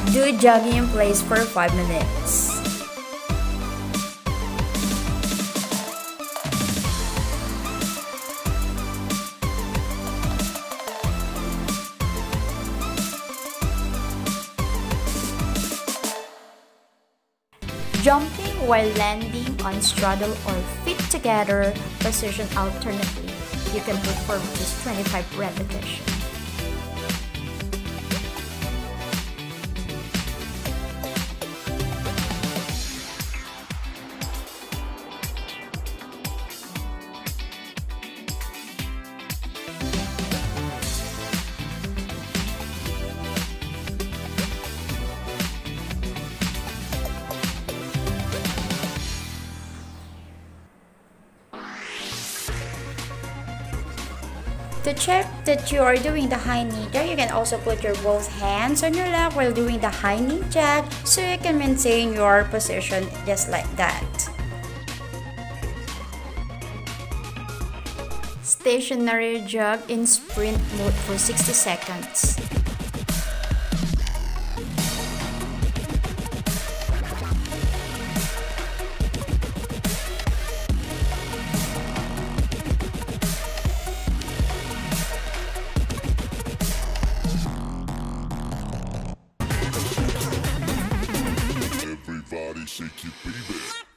Do jogging in place for 5 minutes. Jumping while landing on straddle or feet together position alternately. You can perform just 25 repetitions. To check that you are doing the high knee drag, you can also put your both hands on your lap while doing the high knee drag so you can maintain your position just like that. Stationary jog in sprint mode for 60 seconds. Everybody shake your baby.